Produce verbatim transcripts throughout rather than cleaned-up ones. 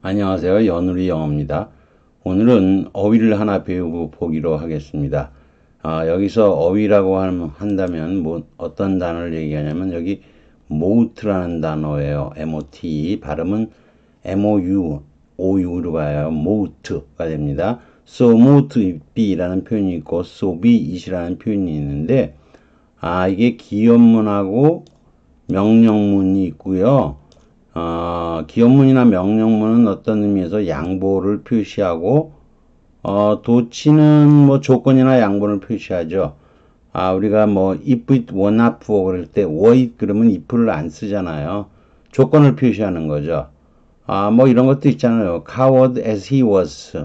안녕하세요. 연우리 영어입니다. 오늘은 어휘를 하나 배우고 보기로 하겠습니다. 아, 여기서 어휘라고 한다면 뭐 어떤 단어를 얘기하냐면 여기 mote라는 단어예요. M-O-T 발음은 M-O-U, O-U로 가요. mote가 됩니다. so mote be라는 표현이 있고 so be it이라는 표현이 있는데 아 이게 기업문하고 명령문이 있고요. 어, 기업문이나 명령문은 어떤 의미에서 양보를 표시하고 어, 도치는 뭐 조건이나 양보를 표시하죠. 아, 우리가 뭐 if it were not for 그럴 때 were it 그러면 if를 안 쓰잖아요. 조건을 표시하는 거죠. 아, 뭐 이런 것도 있잖아요. coward as he was.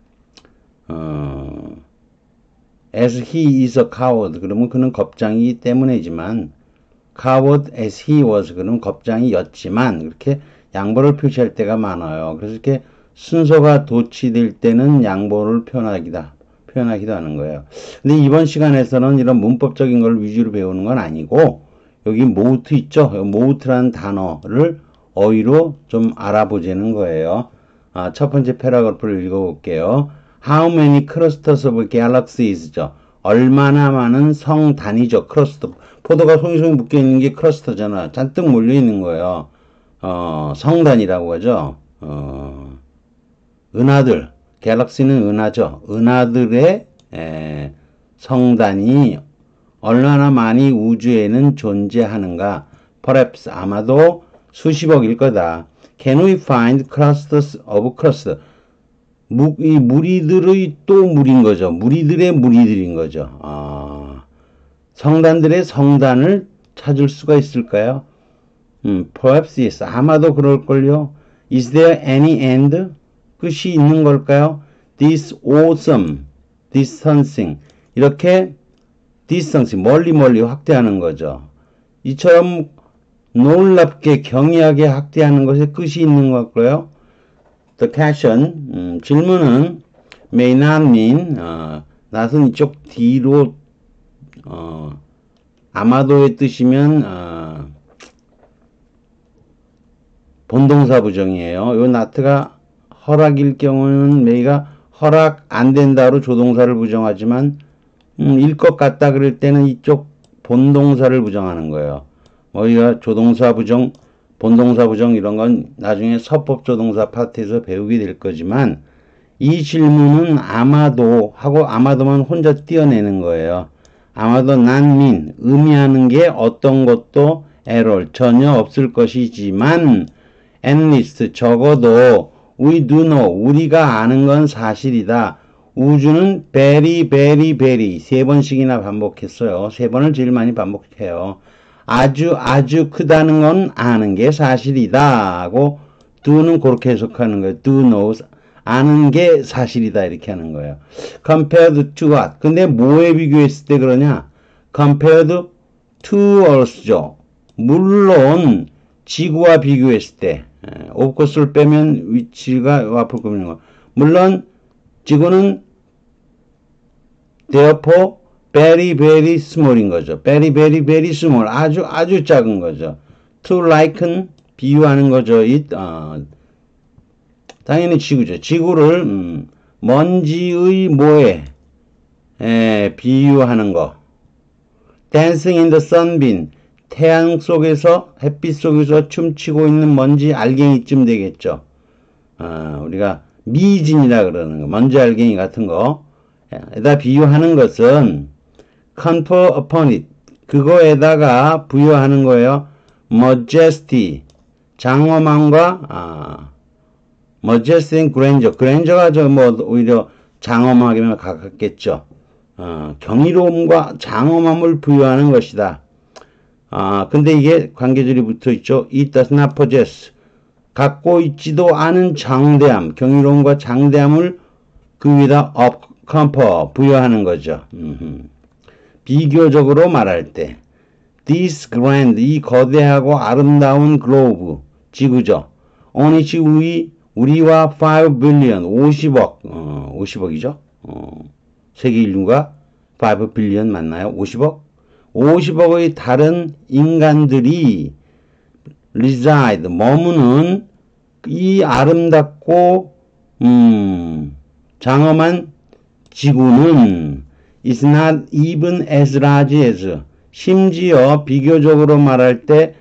어, as he is a coward. 그러면 그는 겁장이기 때문이지만 coward as he was. 그러면 겁장이였지만 그렇게 양보를 표시할 때가 많아요. 그래서 이렇게 순서가 도치될 때는 양보를 표현하기다, 표현하기도 하는 거예요. 근데 이번 시간에서는 이런 문법적인 걸 위주로 배우는 건 아니고 여기 mote 있죠? mote라는 단어를 어휘로 좀 알아보자는 거예요. 아, 첫 번째 패러그래프를 읽어볼게요. How many clusters of galaxies죠? 얼마나 많은 성 단위죠. 클러스터. 포도가 송이송이 묶여있는 게 클러스터잖아. 잔뜩 몰려있는 거예요. 어, 성단이라고 하죠. 어, 은하들. 갤럭시는 은하죠. 은하들의 에, 성단이 얼마나 많이 우주에는 존재하는가. Perhaps 아마도 수십억일 거다. Can we find clusters of clusters? 무, 이 무리들의 또 무리인 거죠. 무리들의 무리들인 거죠. 아, 성단들의 성단을 찾을 수가 있을까요? 음, perhaps yes. 아마도 그럴걸요. Is there any end? 끝이 있는 걸까요? This awesome distancing. 이렇게 distancing, 멀리 멀리 확대하는 거죠. 이처럼 놀랍게 경이하게 확대하는 것에 끝이 있는 걸까요? The question, 음, 질문은 may not mean, 어, 낫은 이쪽 뒤로, 어, 아마도의 뜻이면, 어, 본동사 부정이에요. 요 not가 허락일 경우는 may가 허락 안 된다로 조동사를 부정하지만, 음, 일 것 같다 그럴 때는 이쪽 본동사를 부정하는 거예요. 우리가 조동사 부정, 본동사 부정 이런 건 나중에 서법조동사 파트에서 배우게 될 거지만 이 질문은 아마도 하고 아마도만 혼자 띄어내는 거예요. 아마도 not mean 의미하는 게 어떤 것도 at all 전혀 없을 것이지만 at least 적어도 we do know 우리가 아는 건 사실이다. 우주는 very very very 세 번씩이나 반복했어요. 세 번을 제일 많이 반복해요. 아주 아주 크다는 건 아는 게 사실이다 하고 do는 그렇게 해석하는 거예요. do knows 아는 게 사실이다 이렇게 하는 거예요. compared to what? 근데 뭐에 비교했을 때 그러냐? compared to earth죠. 물론 지구와 비교했을 때 of course를 빼면 위치가 앞으로 꾸미는 거. 물론 지구는 therefore very very small인 거죠. very very very small 아주 아주 작은 거죠. to liken 비유하는 거죠. it 어, 당연히 지구죠. 지구를 음, 먼지의 모에 에, 비유하는 거. dancing in the sunbeam 태양 속에서 햇빛 속에서 춤추고 있는 먼지 알갱이쯤 되겠죠. 어, 우리가 미진이라 그러는 거. 먼지 알갱이 같은 거. 에다 비유하는 것은 confer upon it 그거에다가 부여하는 거예요. majesty 장엄함과 아, majesty and grandeur grandeur가 저 뭐 오히려 장엄하게만 가깝겠죠. 어, 경이로움과 장엄함을 부여하는 것이다. 아 근데 이게 관계절이 붙어 있죠. It does not possess 갖고 있지도 않은 장대함 경이로움과 장대함을 그 위에다 up confer 부여하는 거죠. 음흠. 비교적으로 말할 때 this grand 이 거대하고 아름다운 글로브 지구죠. on which we 우리와 five billion 오십억 어, 오십억이죠. 어, 세계 인류가 five billion 맞나요? 오십억? 오십억의 다른 인간들이 reside 머무는 이 아름답고 음, 장엄한 지구는 is not even as large as 심지어 비교적으로 말할 때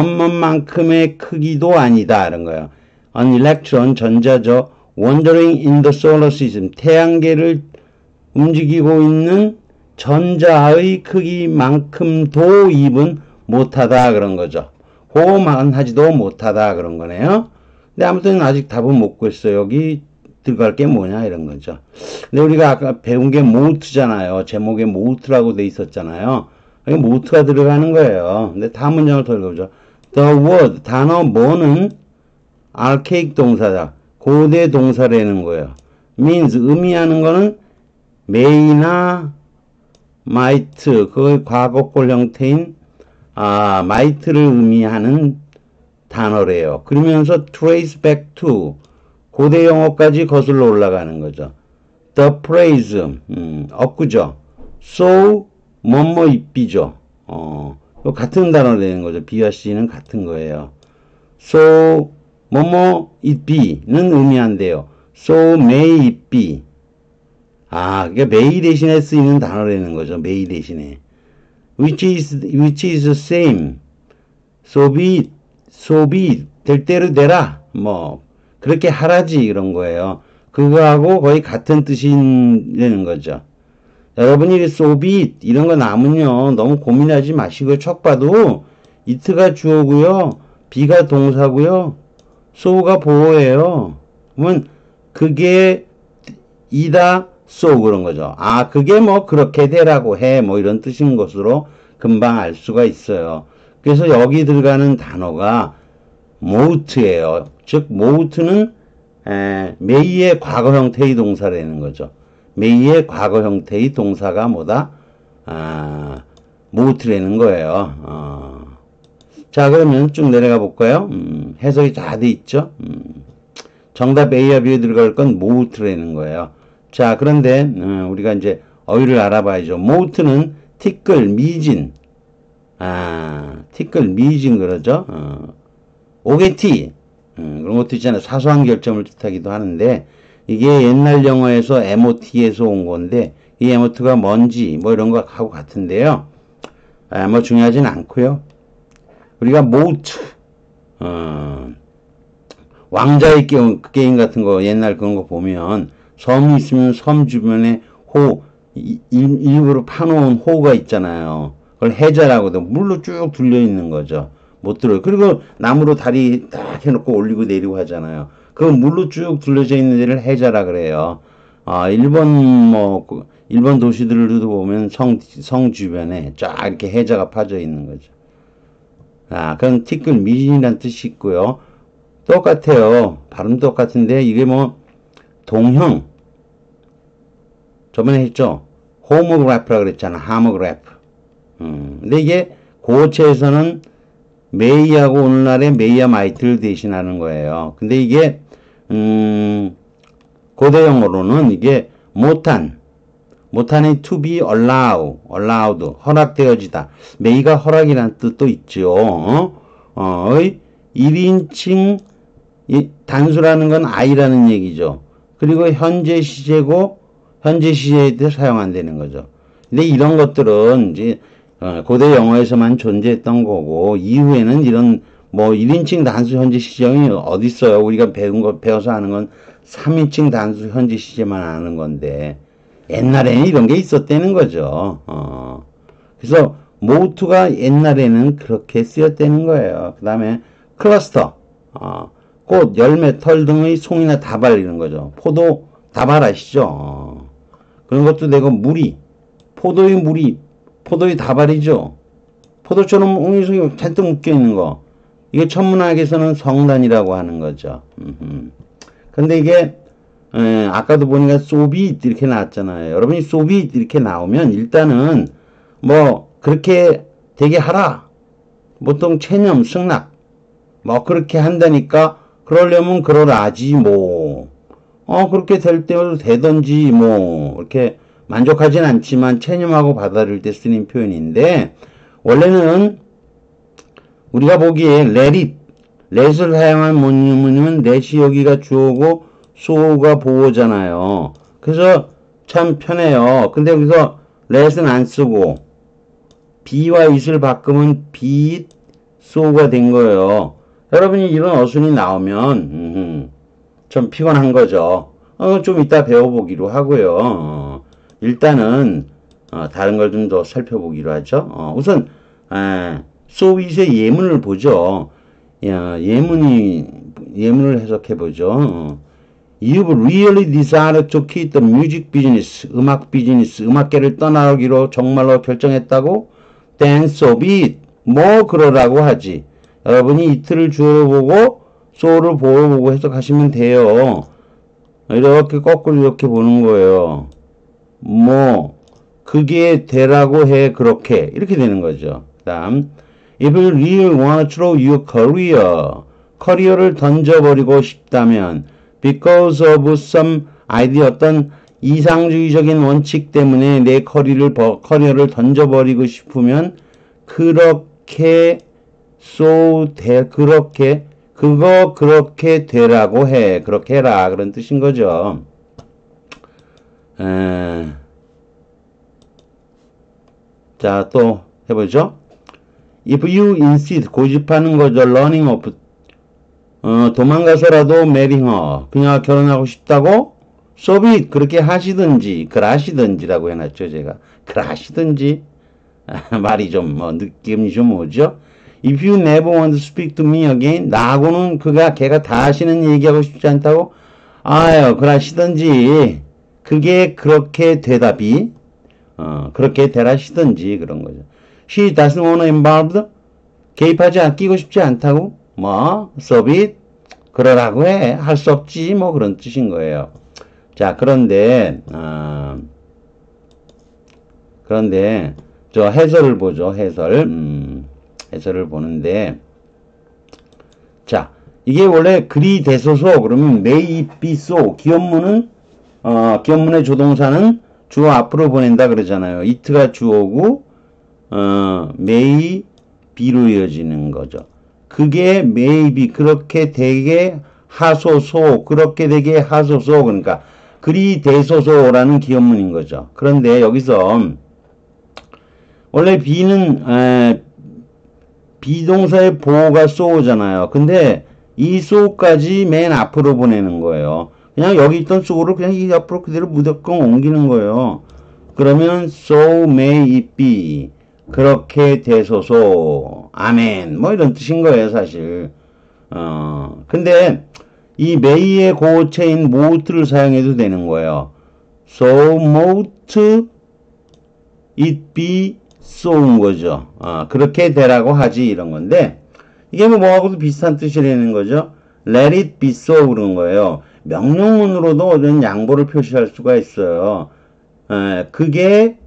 먼먼만큼의 크기도 아니다 이런 거예요. An electron 전자죠. Wandering in the solar system 태양계를 움직이고 있는 전자의 크기만큼도 even 못하다 그런 거죠. 호만 하지도 못하다 그런 거네요. 근데 아무튼 아직 답은 못 구했어요. 여기 들어갈 게 뭐냐 이런 거죠. 근데 우리가 아까 배운 게 모트잖아요. 제목에 모트라고 돼 있었잖아요. 여기 모트가 들어가는 거예요. 근데 다음 문장을 더 읽어보죠. The word 단어 뭐는 archaic 동사다. 고대 동사라는 거예요. means 의미하는 거는 may나 might 그 과거꼴 형태인 아 might를 의미하는 단어래요. 그러면서 trace back to 고대 영어까지 거슬러 올라가는 거죠. The praise 음, 억구죠. so 뭐뭐 이삐죠. 어, 같은 단어라는 거죠. B와 C는 같은 거예요. so 뭐뭐 it be는 의미한대요. so may it be 아, 그게 may 대신에 쓰이는 단어라는 거죠. may 대신에 which is which is the same so be it, so be it. 될 대로 되라 뭐 그렇게 하라지 이런 거예요. 그거하고 거의 같은 뜻이라는 거죠. 여러분이 so be it 이런 거 나오면요 너무 고민하지 마시고 척 봐도 it가 주어고요 be가 동사고요 so가 보어예요. 그러면 그게 이다 so 그런 거죠. 아 그게 뭐 그렇게 되라고 해 뭐 이런 뜻인 것으로 금방 알 수가 있어요. 그래서 여기 들어가는 단어가 mote예요. 즉 mote는 에, may의 과거 형태의 동사라는 거죠. may의 과거 형태의 동사가 뭐다? 아, mote라는 거예요. 어. 자 그러면 쭉 내려가 볼까요? 음, 해석이 다 돼 있죠. 음, 정답 A와 B에 들어갈 건 mote라는 거예요. 자 그런데 음, 우리가 이제 어휘를 알아봐야죠. mote는 티끌, 미진 아, 티끌, 미진 그러죠. 어. 오게티 음, 그런 것도 있잖아요. 사소한 결점을 뜻하기도 하는데 이게 옛날 영어에서 엠오티에서 온 건데 이 엠오티가 뭔지 뭐 이런 거 하고 같은데요. 아, 뭐 중요하진 않고요. 우리가 모트 어, 왕자의 게임, 게임 같은 거 옛날 그런 거 보면 섬이 있으면 섬 주변에 호 일, 일부러 파놓은 호가 있잖아요. 그걸 해자라고도 물로 쭉 둘려 있는 거죠. 못 들어요. 그리고 나무로 다리 딱 해놓고 올리고 내리고 하잖아요. 그 물로 쭉 둘러져 있는 데를 해자라 그래요. 아, 일본 뭐 일본 도시들도 보면 성, 성 주변에 쫙 이렇게 해자가 파져 있는 거죠. 아, 그건 티끌 미진이라는 뜻이 있고요. 똑같아요. 발음 똑같은데 이게 뭐 동형 저번에 했죠. 호모그래프라 그랬잖아. 하모그래프. 음, 근데 이게 고체에서는 메이하고 오늘날의 메이와 마이트를 대신하는 거예요. 근데 이게 음, 고대 영어로는 이게 못한 못한이 to be allow, allowed 허락되어지다. 메이가 허락이라는 뜻도 있죠. 어? 어, 일 인칭 단수라는 건 I라는 얘기죠. 그리고 현재 시제고 현재 시제에 때 사용한다는 거죠. 근데 이런 것들은 이제 어, 고대 영어에서만 존재했던 거고 이후에는 이런 뭐 일 인칭 단수 현재 시제이 어디 있어요? 우리가 배운 거 배워서 하는 건 삼 인칭 단수 현재 시제만 아는 건데 옛날에는 이런 게 있었다는 거죠. 어. 그래서 모투가 옛날에는 그렇게 쓰였다는 거예요. 그 다음에 클러스터 어. 꽃, 열매, 털 등의 송이나 다발 이런 거죠. 포도 다발 아시죠? 어. 그런 것도 되고 무리 포도의 무리 포도의 다발이죠. 포도처럼 옹이송이 잔뜩 묶여있는 거. 이게 천문학에서는 성단이라고 하는 거죠. 음흠. 근데 이게 에, 아까도 보니까 소비 이렇게 나왔잖아요. 여러분이 소비 이렇게 나오면 일단은 뭐 그렇게 되게 하라. 보통 체념, 승낙 뭐 그렇게 한다니까 그러려면 그러라지 뭐. 어 그렇게 될 때도 되던지 뭐 이렇게 만족하진 않지만 체념하고 받아들일 때 쓰는 표현인데 원래는 우리가 보기에 let it, let을 사용한 문문이면 let이 여기가 주어고 so가 보어잖아요. 그래서 참 편해요. 근데 여기서 let은 안 쓰고 be와 it을 바꾸면 be it, so가 된 거예요. 여러분이 이런 어순이 나오면 음, 좀 피곤한 거죠. 어, 좀 이따 배워보기로 하고요. 어, 일단은 어, 다른 걸 좀 더 살펴보기로 하죠. 어, 우선 에, so it의 예문을 보죠. 야, 예문이 예문을 해석해 보죠. 어. You've really decided to quit the music business, 음악 비즈니스, 음악계를 떠나기로 정말로 결정했다고? Then so be it. 뭐 그러라고 하지. 여러분이 이틀을 주어로 보고 so를 보어 보고 해석하시면 돼요. 이렇게 거꾸로 이렇게 보는 거예요. 뭐 그게 되라고 해 그렇게 이렇게 되는 거죠. 다음 If you really want to throw your career, 커리어를 던져버리고 싶다면 because of some idea, 어떤 이상주의적인 원칙 때문에 내 커리어를, 커리어를 던져버리고 싶으면 그렇게 so 돼, 그렇게 그거 그렇게 되라고 해, 그렇게 해라 그런 뜻인 거죠. 에... 자, 또 해보죠. If you insist, 고집하는 거죠. running off, 어, 도망가서라도 marry her, 그녀와 결혼하고 싶다고? so be it, 그렇게 하시든지, 그라시든지라고 해놨죠, 제가. 그라시든지. 말이 좀, 뭐, 느낌이 좀 오죠? If you never want to speak to me again, 나하고는 그가, 걔가 다시는 얘기하고 싶지 않다고? 아유, 그라시든지. 그게 그렇게 대답이, 어, 그렇게 되라시든지, 그런 거죠. She doesn't want to involved, 개입하지 않, 끼고 싶지 않다고? 뭐, so be it, 그러라고 해. 할 수 없지, 뭐, 그런 뜻인 거예요. 자, 그런데, 어, 그런데, 저 해설을 보죠, 해설. 음, 해설을 보는데, 자, 이게 원래 그리 되소서, 그러면 may it be so, 기업문은, 어, 기업문의 조동사는 주어 앞으로 보낸다 그러잖아요. it가 주어고, 어, may be로 이어지는 거죠. 그게 may be, 그렇게 되게 하소서, 그렇게 되게 하소서, 그러니까, 그리 되소서라는 기업문인 거죠. 그런데 여기서, 원래 be는, 에, 비동사의 보호가 so잖아요. 근데 이 so까지 맨 앞으로 보내는 거예요. 그냥 여기 있던 so를 그냥 이 앞으로 그대로 무조건 옮기는 거예요. 그러면 so may it be, 그렇게 되소서, 아멘, 뭐 이런 뜻인 거예요, 사실. 어, 근데 이 may의 고체인 mould를 사용해도 되는 거예요. so mout it be so인 거죠. 어, 그렇게 되라고 하지, 이런 건데, 이게 뭐 뭐하고도 비슷한 뜻이라는 거죠. let it be so 그런 거예요. 명령문으로도 이런 양보를 표시할 수가 있어요. 에, 그게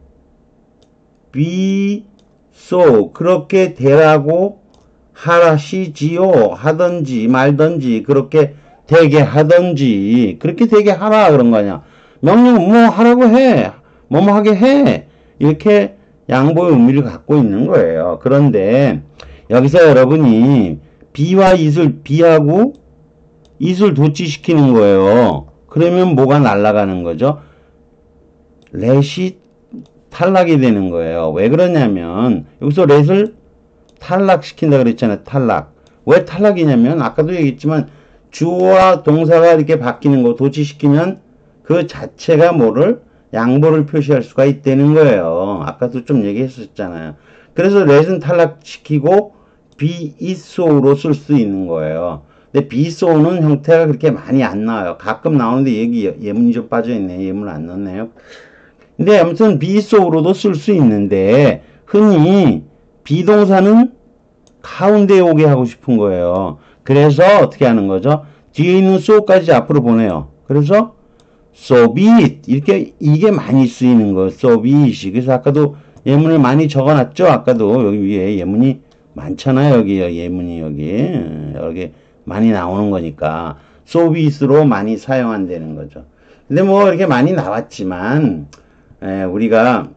be so, 그렇게 되라고 하시지요, 하든지 말든지, 그렇게 되게 하든지, 그렇게 되게 하라 그런 거냐. 명령 뭐 하라고 해, 뭐뭐 하게 해, 이렇게 양보의 의미를 갖고 있는 거예요. 그런데 여기서 여러분이 be와 it을, be하고 it을 도치시키는 거예요. 그러면 뭐가 날아가는 거죠? let이 탈락이 되는 거예요. 왜 그러냐면 여기서 let을 탈락시킨다 그랬잖아요. 탈락. 왜 탈락이냐면 아까도 얘기했지만 주어와 동사가 이렇게 바뀌는 거 도치시키면 그 자체가 뭐를 양보를 표시할 수가 있다는 거예요. 아까도 좀 얘기했었잖아요. 그래서 let은 탈락시키고 be it so로 쓸 수 있는 거예요. 근데 be so는 형태가 그렇게 많이 안 나와요. 가끔 나오는데 얘기 예문이 좀 빠져있네. 예문 안 넣었네요. 근데 아무튼 be so로도 쓸 수 있는데 흔히 비동사는 가운데에 오게 하고 싶은 거예요. 그래서 어떻게 하는 거죠? 뒤에 있는 so까지 앞으로 보내요. 그래서 so be it, 이렇게 이게 많이 쓰이는 거, so be it. 그래서 아까도 예문을 많이 적어놨죠. 아까도 여기 위에 예문이 많잖아요. 여기 예문이 여기 여기 많이 나오는 거니까 so be it로 많이 사용한다는 거죠. 근데 뭐 이렇게 많이 나왔지만 에, 우리가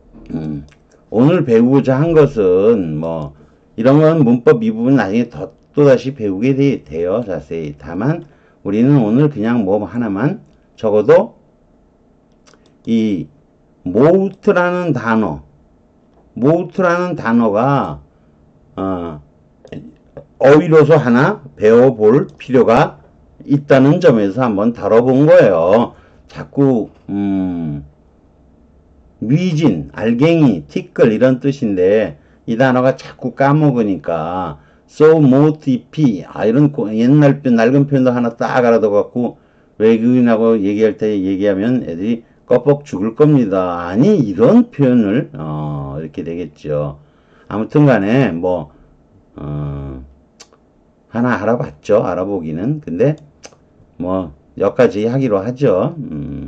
음, 오늘 배우고자 한 것은 뭐 이런 건 문법 이 부분 나중에 더 또다시 배우게 돼, 돼요. 자세히. 다만 우리는 오늘 그냥 뭐 하나만 적어도 이 모우트라는 단어, 모우트라는 단어가 어, 어휘로서 하나 배워볼 필요가 있다는 점에서 한번 다뤄본 거예요. 자꾸 음, 미진, 알갱이, 티끌 이런 뜻인데 이 단어가 자꾸 까먹으니까 so, mote, ip 아 이런 옛날 낡은 표현도 하나 딱 알아둬갖고 외국인하고 얘기할 때 얘기하면 애들이 껍벅 죽을 겁니다. 아니 이런 표현을 어, 이렇게 되겠죠. 아무튼 간에 뭐 어, 하나 알아봤죠. 알아보기는. 근데 뭐 여기까지 하기로 하죠. 음.